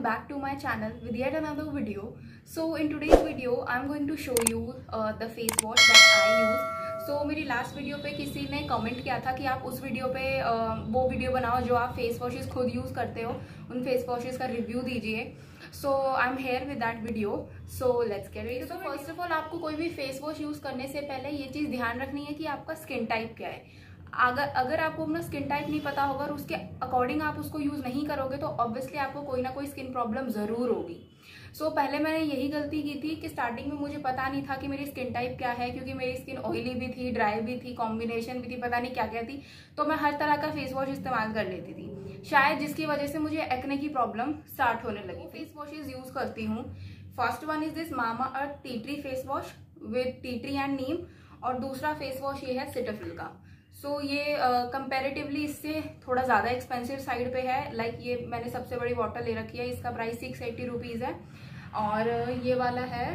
back to my channel with yet another video. So in today's video I'm going to show you the face wash that I use. So मेरी last video पे किसी ने comment किया था कि आप उस वीडियो पे वो वीडियो बनाओ जो आप फेस वॉशेस खुद यूज़ करते हो, उन फेस वॉशेस का रिव्यू दीजिए. So I am here with that video. So let's get it. तो फर्स्ट ऑफ ऑल आपको कोई भी फेस वॉश यूज़ करने से पहले ये चीज़ ध्यान रखनी है कि आपका स्किन टाइप क्या है. अगर आपको अपना स्किन टाइप नहीं पता होगा और उसके अकॉर्डिंग आप उसको यूज़ नहीं करोगे तो ऑब्वियसली आपको कोई ना कोई स्किन प्रॉब्लम ज़रूर होगी. सो पहले मैंने यही गलती की थी कि स्टार्टिंग में मुझे पता नहीं था कि मेरी स्किन टाइप क्या है, क्योंकि मेरी स्किन ऑयली भी थी, ड्राई भी थी, कॉम्बिनेशन भी थी, पता नहीं क्या क्या थी. तो मैं हर तरह का फेस वॉश इस्तेमाल कर लेती थी, शायद जिसकी वजह से मुझे एक्ने की प्रॉब्लम स्टार्ट होने लगी. फेस वॉशेज यूज़ करती हूँ. First one is this Mamaearth tea tree face wash with tea tree and neem, और दूसरा फेस वॉश ये है सेटाफिल का. सो ये कंपैरेटिवली इससे थोड़ा ज़्यादा एक्सपेंसिव साइड पे है. लाइक ये मैंने सबसे बड़ी बॉटल ले रखी है, इसका प्राइस 680 रुपीज़ है और ये वाला है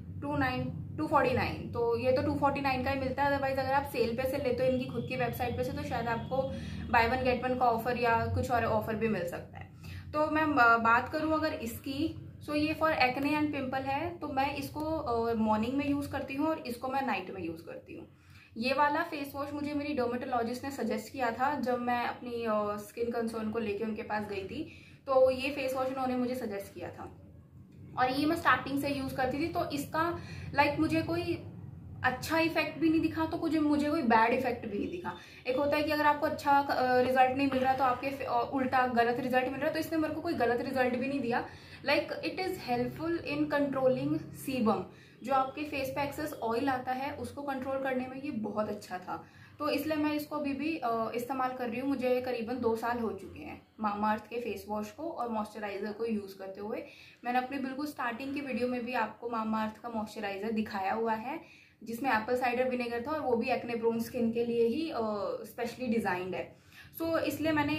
249. तो ये तो 249 का ही मिलता है. अदरवाइज अगर आप सेल पे से लेते हो इनकी खुद की वेबसाइट पे से तो शायद आपको बाय वन गेट वन का ऑफर या कुछ और ऑफर भी मिल सकता है. तो मैं बात करूँ अगर इसकी, सो ये फॉर एक्ने एंड पिम्पल है, तो मैं इसको मॉर्निंग में यूज़ करती हूँ और इसको मैं नाइट में यूज़ करती हूँ. ये वाला फेस वॉश मुझे मेरी डर्मेटोलॉजिस्ट ने सजेस्ट किया था जब मैं अपनी स्किन कंसर्न को लेके उनके पास गई थी. तो ये फेस वॉश उन्होंने मुझे सजेस्ट किया था और ये मैं स्टार्टिंग से यूज़ करती थी. तो इसका लाइक मुझे कोई अच्छा इफेक्ट भी नहीं दिखा तो मुझे कोई बैड इफेक्ट भी नहीं दिखा. एक होता है कि अगर आपको अच्छा रिजल्ट नहीं मिल रहा तो आपके उल्टा गलत रिजल्ट मिल रहा है, तो इसने मेरे को कोई गलत रिजल्ट भी नहीं दिया. Like it is helpful in controlling sebum, जो आपके फेस पे एक्सेस ऑयल आता है उसको कंट्रोल करने में ये बहुत अच्छा था. तो इसलिए मैं इसको अभी भी इस्तेमाल कर रही हूँ. मुझे करीबन 2 साल हो चुके हैं मामाअर्थ के फेस वॉश को और मॉइस्चराइजर को यूज़ करते हुए. मैंने अपनी बिल्कुल स्टार्टिंग की वीडियो में भी आपको मामाअर्थ का मॉइस्चराइजर दिखाया हुआ है जिसमें एप्पल साइडर विनेगर था और वो भी एक्ने प्रोन स्किन के लिए ही स्पेशली डिज़ाइंड है. सो इसलिए मैंने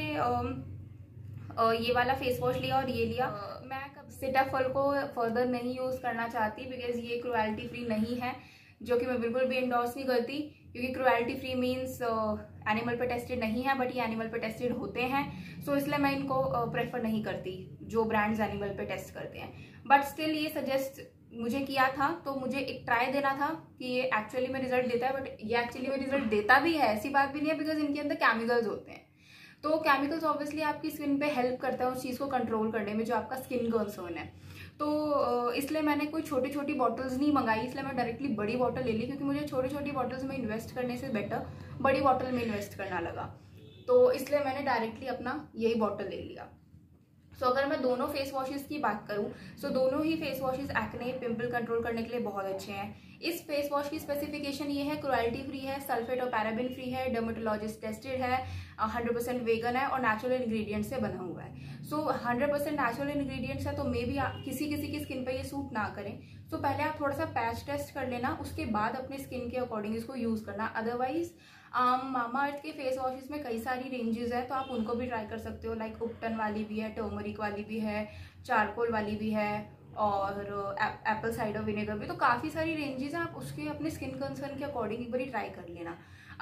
ये वाला फेस वॉश लिया और ये लिया. मैं सेटाफिल को फर्दर नहीं यूज़ करना चाहती बिकॉज ये क्रुएल्टी फ्री नहीं है, जो कि मैं बिल्कुल भी इंडोर्स नहीं करती, क्योंकि क्रुएल्टी फ्री मीन्स एनिमल पे टेस्टेड नहीं है, बट ये एनिमल पे टेस्टेड होते हैं. सो इसलिए मैं इनको प्रेफर नहीं करती जो ब्रांड्स एनिमल पे टेस्ट करते हैं. बट स्टिल ये सजेस्ट मुझे किया था तो मुझे एक ट्राई देना था कि ये एक्चुअली में रिजल्ट देता है. बट ये एक्चुअली में रिजल्ट देता भी है, ऐसी बात भी नहीं है, बिकॉज इनके अंदर केमिकल्स होते हैं. तो केमिकल्स ऑब्वियसली आपकी स्किन पे हेल्प करता है उस चीज़ को कंट्रोल करने में जो आपका स्किन कंसर्न है. तो इसलिए मैंने कोई छोटी छोटी बॉटल्स नहीं मंगाई, इसलिए मैं डायरेक्टली बड़ी बॉटल ले ली, क्योंकि मुझे छोटी छोटी बॉटल्स में इन्वेस्ट करने से बेटर बड़ी बॉटल में इन्वेस्ट करना लगा. तो इसलिए मैंने डायरेक्टली अपना यही बॉटल ले लिया. सो अगर मैं दोनों फेस वॉशेस की बात करूं, सो दोनों ही face washes acne pimple control करने के लिए बहुत अच्छे हैं. इस फेस वॉश की स्पेसिफिकेशन ये है, क्रुएल्टी फ्री है, सल्फेट और पैराबिन फ्री है, डर्मेटोलॉजिस्ट टेस्टेड है, 100% वेगन है और नेचुरल इंग्रेडिएंट्स से बना हुआ है. सो 100% नेचुरल इंग्रेडिएंट्स है तो मे भी किसी की स्किन पे ये सूट ना करें. सो पहले आप थोड़ा सा पैच टेस्ट कर लेना, उसके बाद अपने स्किन के अकॉर्डिंग इसको यूज़ करना. अदरवाइज मामाअर्थ के फेस वॉशेस में कई सारी रेंजेस है तो आप उनको भी ट्राई कर सकते हो. लाइक उपटन वाली भी है, टर्मरिक वाली भी है, चारकोल वाली भी है और एप्पल साइडर विनेगर भी. तो काफ़ी सारी रेंजेस हैं, आप उसके अपने स्किन कंसर्न के अकॉर्डिंग एक बार ट्राई कर लेना.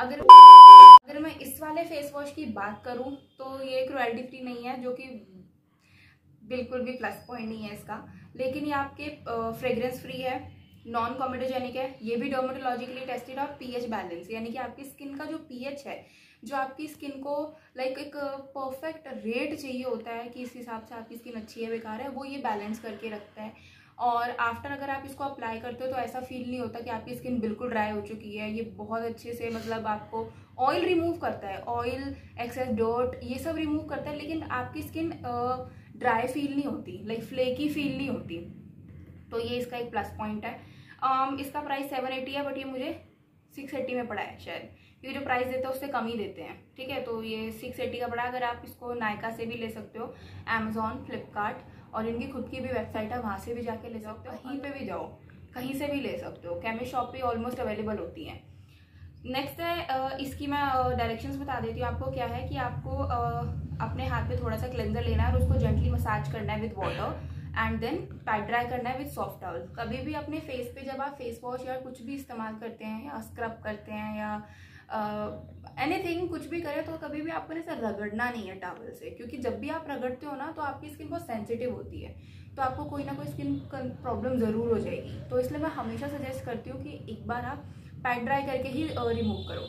अगर मैं इस वाले फेस वॉश की बात करूं तो ये क्रुएल्टी फ्री नहीं है, जो कि बिल्कुल भी प्लस पॉइंट नहीं है इसका. लेकिन ये आपके फ्रेग्रेंस फ्री है, नॉन कॉमेडोजेनिक है, ये भी डर्मेटोलॉजिकली टेस्टेड और पीएच बैलेंस, यानी कि आपकी स्किन का जो पीएच है, जो आपकी स्किन को लाइक एक परफेक्ट रेट चाहिए होता है कि इस हिसाब से आपकी स्किन अच्छी है बेकार है, वो ये बैलेंस करके रखता है. और आफ्टर अगर आप इसको अप्लाई करते हो तो ऐसा फील नहीं होता कि आपकी स्किन बिल्कुल ड्राई हो चुकी है. ये बहुत अच्छे से मतलब आपको ऑयल रिमूव करता है, ऑयल एक्सेस डर्ट ये सब रिमूव करता है, लेकिन आपकी स्किन ड्राई फील नहीं होती, लाइक फ्लेकी फील नहीं होती. तो ये इसका एक प्लस पॉइंट है. इसका प्राइस 780 है, बट ये मुझे 680 में पड़ा है शायद, क्योंकि जो प्राइस देते हैं उससे कम ही देते हैं. ठीक है, तो ये 680 का पड़ा. अगर आप इसको नायका से भी ले सकते हो, अमेजॉन, फ्लिपकार्ट और इनकी खुद की भी वेबसाइट है, वहाँ से भी जाके ले सकते हो. कहीं पे भी जाओ, कहीं से भी ले सकते हो, केमिस्ट शॉप पे ऑलमोस्ट अवेलेबल होती हैं. नेक्स्ट है इसकी मैं डायरेक्शंस बता देती हूँ आपको. क्या है कि आपको अपने हाथ पे थोड़ा सा क्लेंजर लेना है और उसको जेंटली मसाज करना है with water and then pat dry करना है विद सॉफ्ट टॉवल. कभी भी अपने फेस पे जब आप फेस वॉश या कुछ भी इस्तेमाल करते हैं या स्क्रब करते हैं या एनीथिंग कुछ भी करे तो कभी भी आपको ऐसा रगड़ना नहीं है टॉवल से, क्योंकि जब भी आप रगड़ते हो ना तो आपकी स्किन बहुत सेंसिटिव होती है, तो आपको कोई ना कोई स्किन प्रॉब्लम ज़रूर हो जाएगी। तो इसलिए मैं हमेशा सजेस्ट करती हूँ कि एक बार आप पैड ड्राई करके ही रिमूव करो।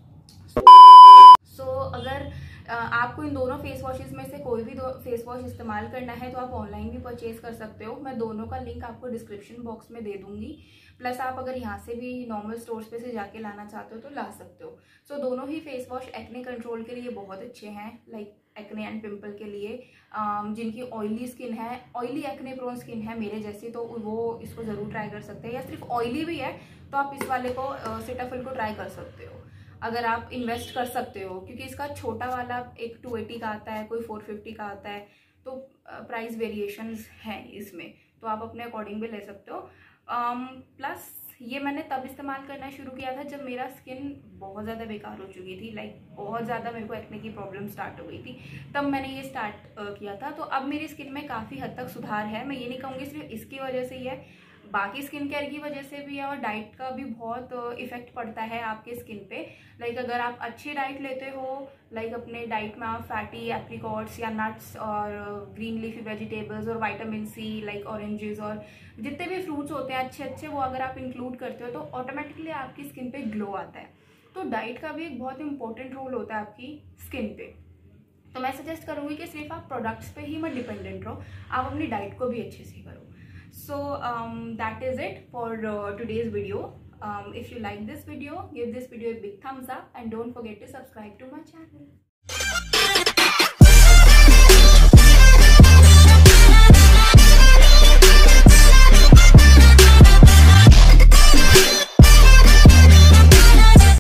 सो अगर आपको इन दोनों फेस वॉशेस में से कोई भी दो फेस वॉश इस्तेमाल करना है तो आप ऑनलाइन भी परचेज कर सकते हो। मैं दोनों का लिंक आपको डिस्क्रिप्शन बॉक्स में दे दूंगी। प्लस आप अगर यहाँ से भी नॉर्मल स्टोर्स पे से जाके लाना चाहते हो तो ला सकते हो। सो दोनों ही फेस वॉश एक्ने कंट्रोल के लिए बहुत अच्छे हैं, लाइक एक्ने एंड पिंपल के लिए। जिनकी ऑयली स्किन है, ऑयली एक्ने प्रोन स्किन है मेरे जैसी, तो वो इसको ज़रूर ट्राई कर सकते हैं। या सिर्फ ऑयली भी है तो आप इस वाले को सेटाफिल को ट्राई कर सकते हो अगर आप इन्वेस्ट कर सकते हो, क्योंकि इसका छोटा वाला एक 280 का आता है, कोई 450 का आता है, तो प्राइस वेरिएशंस हैं इसमें, तो आप अपने अकॉर्डिंग भी ले सकते हो। प्लस ये मैंने तब इस्तेमाल करना शुरू किया था जब मेरा स्किन बहुत ज़्यादा बेकार हो चुकी थी, लाइक बहुत ज़्यादा मेरे को एक्ने की प्रॉब्लम स्टार्ट हो गई थी, तब मैंने ये स्टार्ट किया था। तो अब मेरी स्किन में काफ़ी हद तक सुधार है। मैं ये नहीं कहूँगी सिर्फ इसकी वजह से ही है, बाकी स्किन केयर की वजह से भी है, और डाइट का भी बहुत इफेक्ट पड़ता है आपके स्किन पे। लाइक अगर आप अच्छी डाइट लेते हो, लाइक अपने डाइट में आप फैटी एप्रिकॉट्स या नट्स और ग्रीन लीफी वेजिटेबल्स और विटामिन सी लाइक ऑरेंजेस और जितने भी फ्रूट्स होते हैं अच्छे अच्छे, वो अगर आप इंक्लूड करते हो तो ऑटोमेटिकली आपकी स्किन पे ग्लो आता है। तो डाइट का भी एक बहुत इंपॉर्टेंट रोल होता है आपकी स्किन पे। तो मैं सजेस्ट करूँगी कि सिर्फ आप प्रोडक्ट्स पे ही मत डिपेंडेंट रहो, आप अपनी डाइट को भी अच्छे से करो। So that is it for today's video. If you like this video, give this video a big thumbs up and don't forget to subscribe to my channel.